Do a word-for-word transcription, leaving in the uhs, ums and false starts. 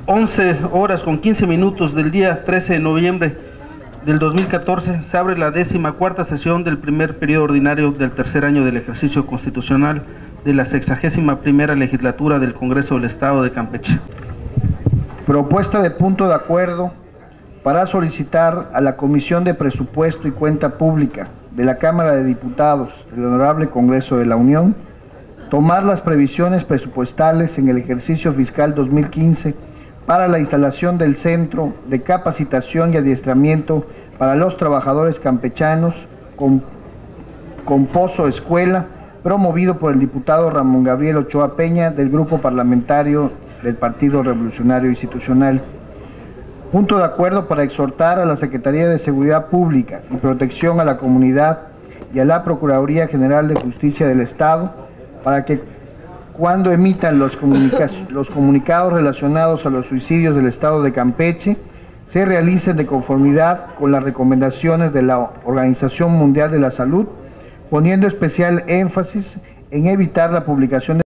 once horas con quince minutos del día trece de noviembre del dos mil catorce se abre la décima cuarta sesión del primer periodo ordinario del tercer año del ejercicio constitucional de la sexagésima primera legislatura del Congreso del Estado de Campeche. Propuesta de punto de acuerdo para solicitar a la Comisión de Presupuesto y Cuenta Pública de la Cámara de Diputados del Honorable Congreso de la Unión tomar las previsiones presupuestales en el ejercicio fiscal dos mil quince para la instalación del Centro de Capacitación y Adiestramiento para los Trabajadores Campechanos con, con Pozo Escuela, promovido por el diputado Ramón Gabriel Ochoa Peña del Grupo Parlamentario del Partido Revolucionario Institucional. Punto de acuerdo para exhortar a la Secretaría de Seguridad Pública y Protección a la Comunidad y a la Procuraduría General de Justicia del Estado para que cuando emitan los, comunica los comunicados relacionados a los suicidios del Estado de Campeche se realicen de conformidad con las recomendaciones de la Organización Mundial de la Salud, poniendo especial énfasis en evitar la publicación de